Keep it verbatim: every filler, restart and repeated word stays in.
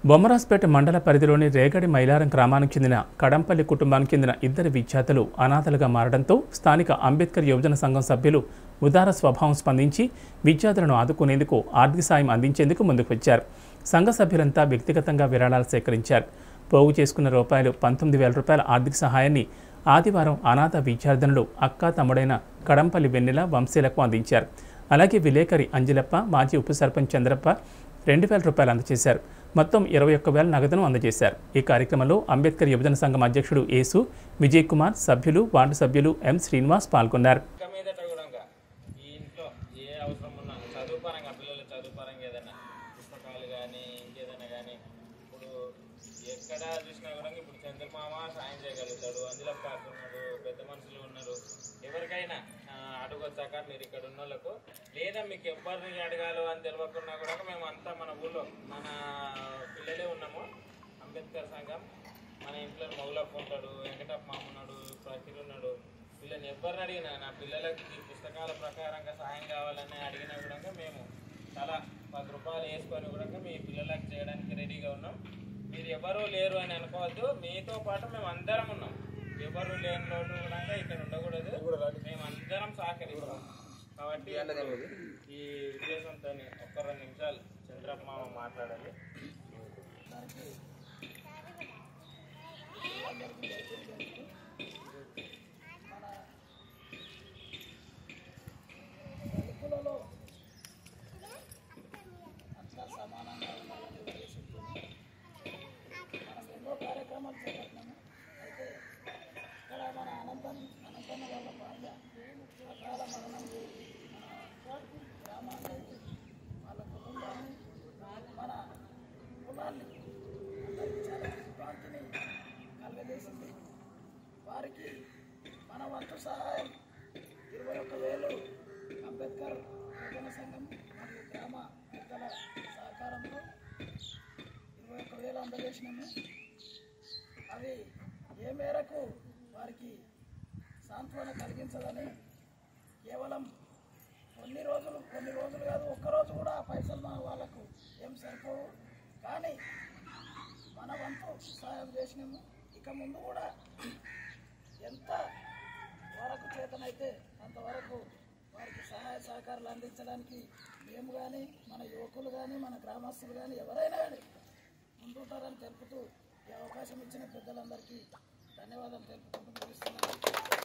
బొమ్మరాజ్పేట మండల పరిధిలోని రేగడి మైలారం గ్రామానికి చెందిన కడంపల్లి కుటుంబానికి చెందిన ఇద్దరు విద్యార్థులు అనాథలుగా మారడంతో స్థానిక అంబేద్కర్ యువజన సంఘం సభ్యులు ఉదార స్వభావం స్పందించి విద్యార్థులను ఆదుకునేందుకు ఆర్థిక సాయం అందించేందుకు ముందుకు వచ్చారు. సంఘ సభ్యులంతా వ్యక్తిగతంగా విరాళాలు సేకరించారు. పోగు చేసుకున్న రూపాయలు పంతొమ్మిది వేల రూపాయల ఆర్థిక సహాయాన్ని ఆదివారం అనాథ విద్యార్థినులు అక్క తమ్ముడైన కడంపల్లి వెన్నెల వంశీలకు అందించారు. అలాగే విలేకరి అంజలప్ప, మాజీ ఉప సర్పంచ్ చంద్రప్ప రెండు వేల రూపాయలు అందజేశారు. మొత్తం ఇరవై ఒక్క వేల నగదును అందజేశారు. ఈ కార్యక్రమంలో అంబేద్కర్ యువజన సంఘం అధ్యక్షుడు యేసు, విజయ్ కుమార్, సభ్యులు, వార్డు సభ్యులు ఎం శ్రీనివాస్ పాల్గొన్నారు. ఎక్కడ చూసినా కూడా ఇప్పుడు చంద్రమామ సాయం చేయగలుగుతాడు, అందులో కాకున్నాడు, పెద్ద మనుషులు ఉన్నారు. ఎవరికైనా అడగొచ్చాక మీరు ఇక్కడ ఉన్న వాళ్ళకు లేదా మీకు ఎవరిని అడగాలో అని తెలియకున్నా కూడా మేము అంతా మన ఊళ్ళో మన పిల్లలే ఉన్నాము. అంబేద్కర్ సంఘం మన ఇంట్లో మౌలప్ప ఉంటాడు, వెంకటప్ప మామ ఉన్నాడు, ప్రకీర్ ఉన్నాడు. వీళ్ళని ఎవరిని అడిగినా నా పిల్లలకి ఈ పుస్తకాల ప్రకారంగా సాయం కావాలని అడిగినా కూడా మేము చాలా పది రూపాయలు వేసుకొని కూడా మీ పిల్లలకి చేయడానికి రెడీగా ఉన్నాం. మీరు ఎవరు లేరు అని అనుకోవద్దు, మీతో పాటు మేము అందరం ఉన్నాం. ఎవరు లేని రోజు కూడా ఇక్కడ ఉండకూడదు, మేము అందరం సహకరిస్తాం. కాబట్టి ఈ ఉద్దేశంతో ఒక్క రెండు నిమిషాలు చంద్రప్ప మామ మాట్లాడాలి. వారికి మన వంతు సహాయం ఇరవై ఒక్క వేలు అంబేద్కర్ యువజన సంఘం మరియు గ్రామ పెద్దల సహకారంతో ఇరవై ఒక్క వేలు అందజేసినాము. అవి ఏ మేరకు వారికి సాంత్వన కలిగించదని కేవలం కొన్ని రోజులు కొన్ని రోజులు కాదు ఒక్కరోజు కూడా ఆ పైసలు మన వాళ్ళకు ఏం సరిపోవు, కానీ మన వంతు సహాయం చేసినాము. ఇక ముందు కూడా ఎంత వరకు చేతనైతే అంతవరకు వారికి సహాయ సహకారాలు అందించడానికి మేము కానీ మన యువకులు కానీ మన గ్రామస్తులు కానీ ఎవరైనా కానీ ముందుంటారని తెలుపుతూ ఈ అవకాశం ఇచ్చిన పెద్దలందరికీ ధన్యవాదాలు తెలుపుకుంటూ ముగిస్తున్నాను.